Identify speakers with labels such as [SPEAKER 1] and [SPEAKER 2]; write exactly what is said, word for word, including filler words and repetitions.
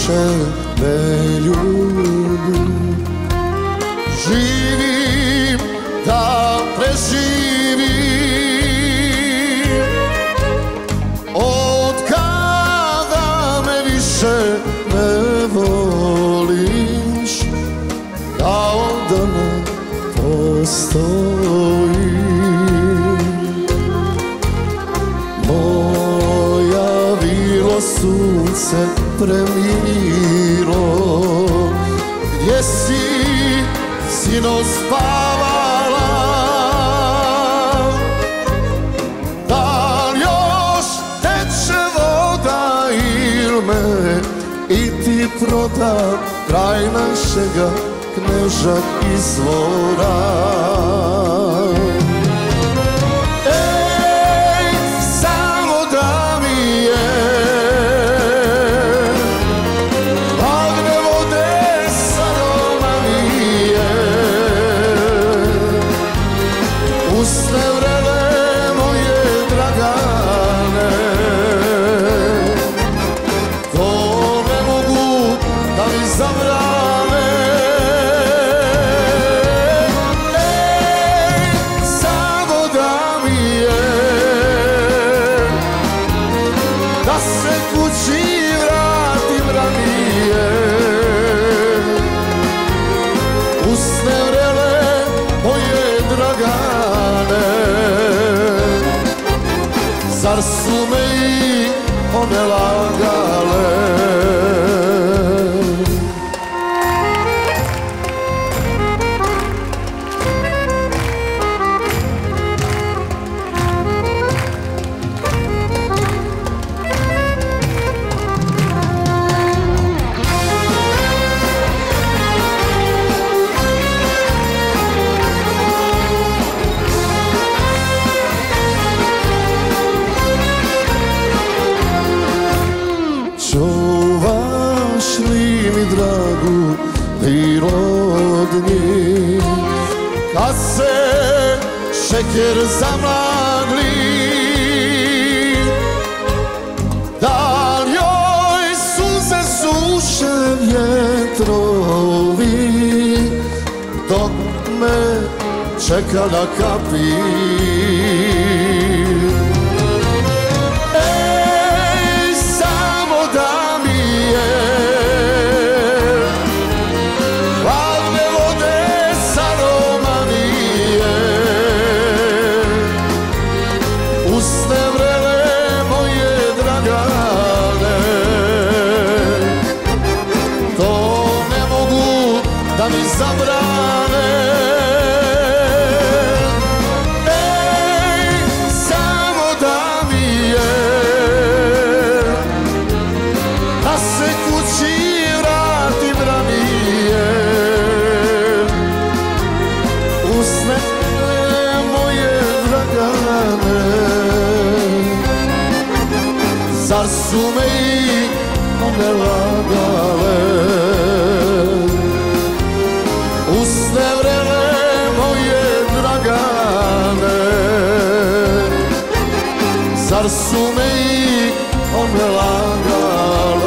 [SPEAKER 1] više ne ljubim. Živim da preživim, od kada me više ne voliš, kao da ne postojim. Moja vilo sunce premilo, gdje si sinoć spavala? Da li još teče voda il me i ti proda kraj našega Kneža izvora? Ej, samo da mi je hladne vode sa Romanije, usne vrele moje Dragane, to ne mogu da mi zabrane. Ej, samo da mi je da se kući vratim ranije, usne vrele moje Dragane, zar su me i one lagale? Čuvaš li mi dragu prirodnji, kad se šeker zamagli? Da li joj suze suše vjetrovi, dok me čeka da kapi? Da mi zabrane. Ej, samo da mi je da se kući vratim ranije, usne moje Dragane, zar su me i one lagale? Usne vrele moje Dragane, zar su me i one lagale?